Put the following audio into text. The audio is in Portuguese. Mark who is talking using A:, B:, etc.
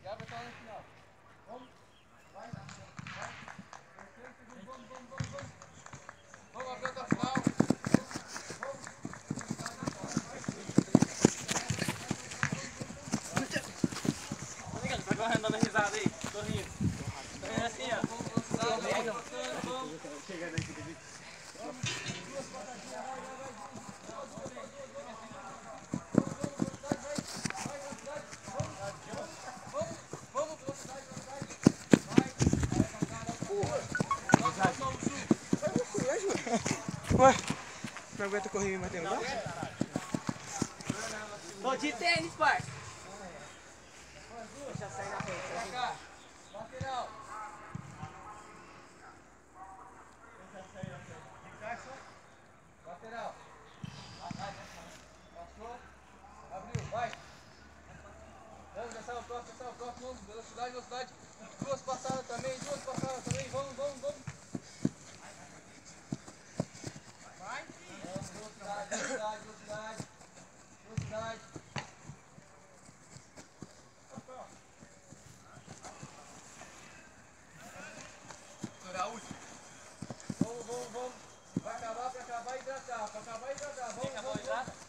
A: Gabriel tá lá no final. Vamos. Vai. Vamos. Vamos, Gabriel tá no final.
B: Tá correndo dando risada aí, tô rindo. Tô rindo assim, ó.
A: Vamos.
B: Chegando aqui, David.
A: Vamos, velocidade.
C: Ué, não aguenta correr mais tempo, não?
B: Tô de tênis, parça.
A: Deixa sair na frente. Pra cá. Lateral. Lateral. Passou. Abriu. Vai. Vamos, já saiu o próximo. Velocidade. Duas passadas também. Vamos. Vai. Velocidade. Vamos. Vai acabar pra acabar e hidratar. Vamos.